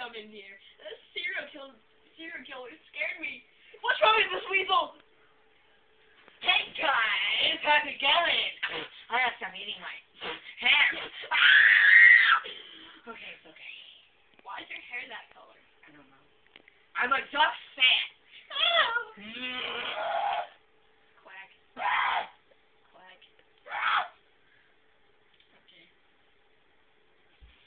come in here. This serial killer scared me. What's wrong with this weasel? Hey guys, how's it going? I have to stop eating my hair. Okay, it's okay. Why is your hair that color? I don't know. I'm a duck fan.